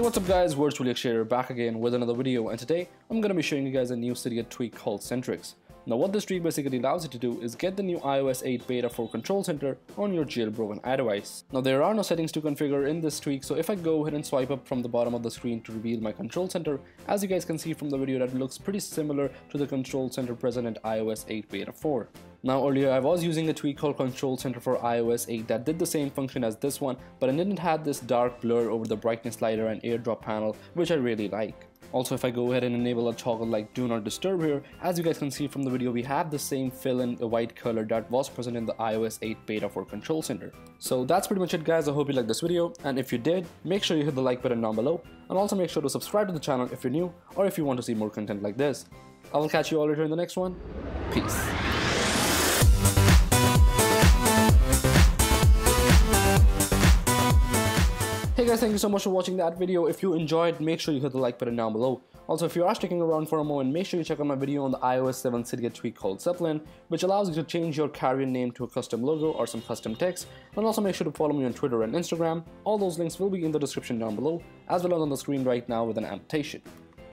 Hey, what's up guys, Virtually Akshay here, back again with another video, and today I'm going to be showing you guys a new Cydia tweak called Centrex. Now what this tweak basically allows you to do is get the new iOS 8 beta for Control Center on your jailbroken iDevice. Now there are no settings to configure in this tweak, so if I go ahead and swipe up from the bottom of the screen to reveal my Control Center, as you guys can see from the video, that looks pretty similar to the Control Center present in iOS 8 beta 4. Now earlier I was using a tweak called Control Center for iOS 8 that did the same function as this one, but it didn't have this dark blur over the brightness slider and airdrop panel, which I really like. Also, if I go ahead and enable a toggle like Do Not Disturb here, as you guys can see from the video, we have the same fill-in white color that was present in the iOS 8 beta for Control Center. So that's pretty much it guys. I hope you liked this video, and if you did, make sure you hit the like button down below, and also make sure to subscribe to the channel if you're new or if you want to see more content like this. I will catch you all later in the next one. Peace. Hey guys, thank you so much for watching that video. If you enjoyed, make sure you hit the like button down below. Also, if you are sticking around for a moment, make sure you check out my video on the iOS 7 Cydia tweak called Zeppelin, which allows you to change your carrier name to a custom logo or some custom text. And also make sure to follow me on Twitter and Instagram. All those links will be in the description down below, as well as on the screen right now with an annotation.